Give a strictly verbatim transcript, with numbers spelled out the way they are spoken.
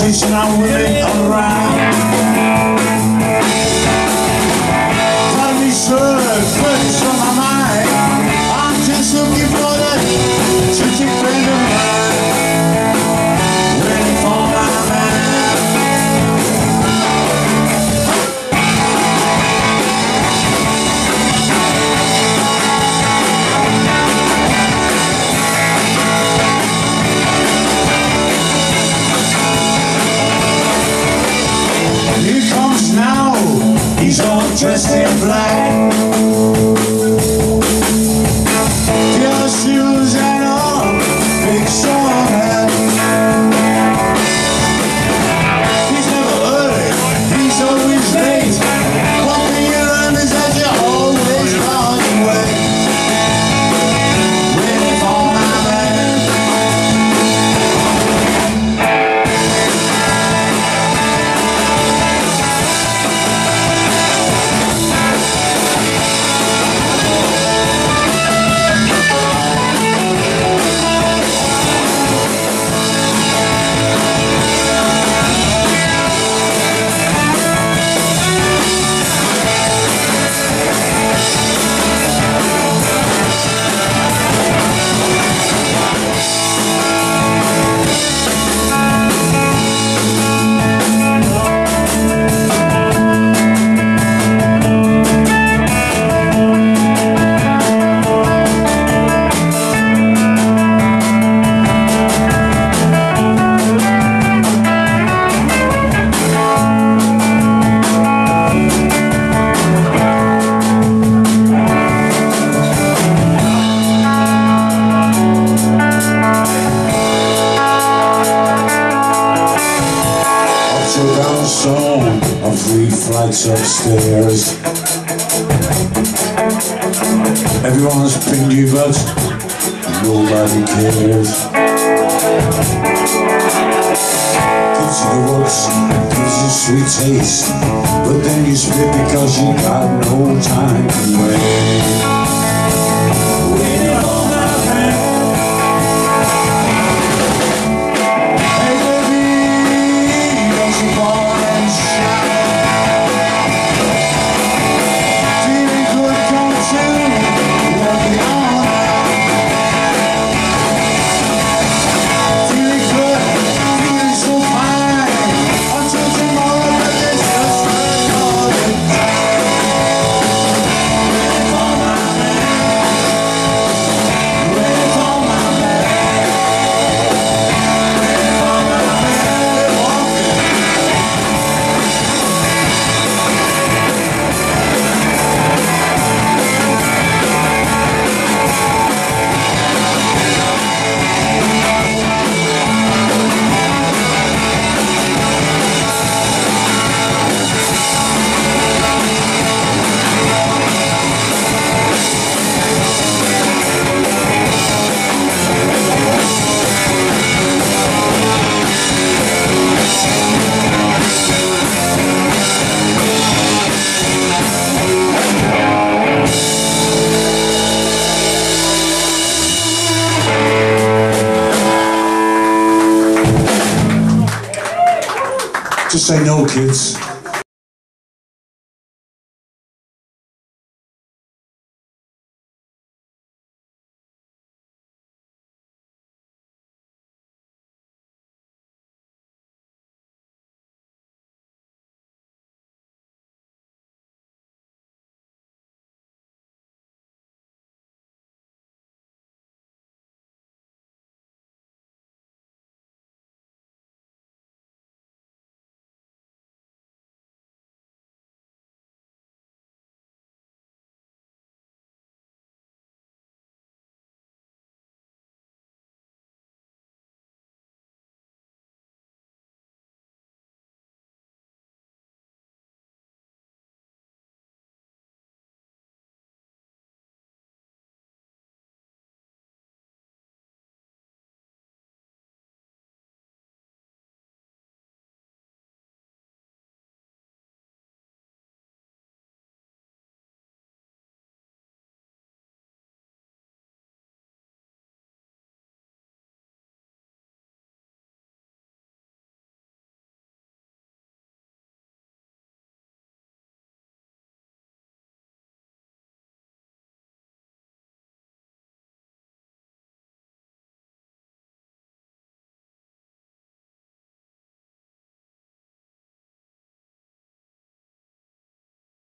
chasing our women around. Tell me, sir, questions on my mind. I'm just looking for that chick friend of mine. Waiting for my man. Here comes now, he's all dressed in black. Your shoes and all, big straw hat. He's never early, he's always late. One thing you learn is that you're always running away. Waiting for my man. Brownstone of three flights upstairs. Everyone's pinned you, but nobody cares. Gives you the looks, gives you sweet taste, but then you spit because you got no time to wait. Waiting on my man. Just say no, kids.